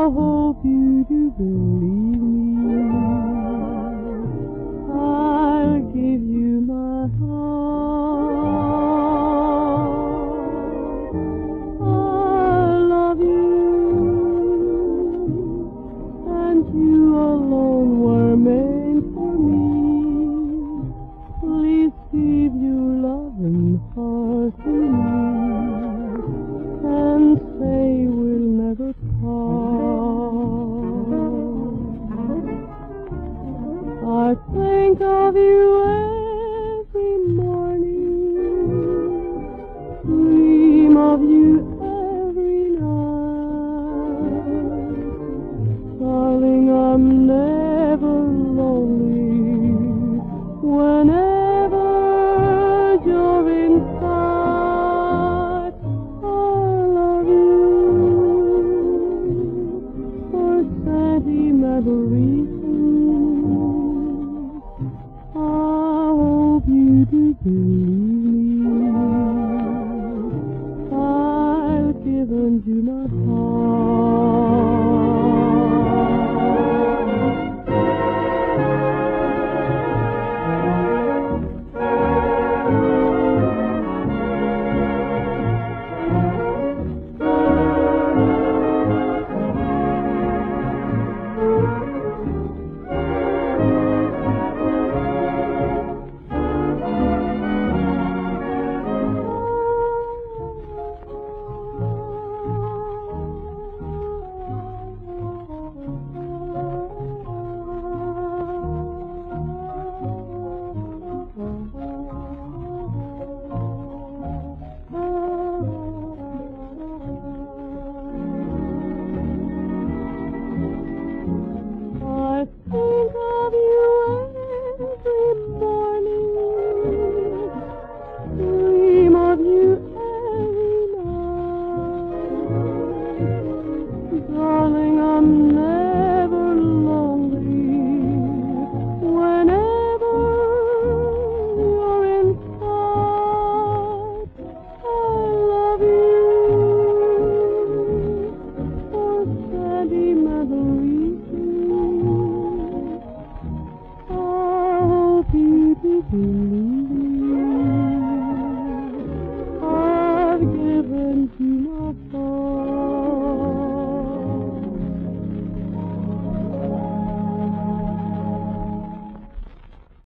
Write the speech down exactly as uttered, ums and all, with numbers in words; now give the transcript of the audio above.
hope you do believe me. I'll give you my heart. I love you, and you alone were meant for me. Please give your loving heart to me, and say we'll never part. I think of you every morning, dream of you every night. Darling, I'm never lonely whenever you're in sight. I love you for sentimental reasons. I hope you do believe me. I've given you my heart. I think of you every morning, dream of you every night. Darling, I'm never lonely whenever you're in sight. I love you for sentimental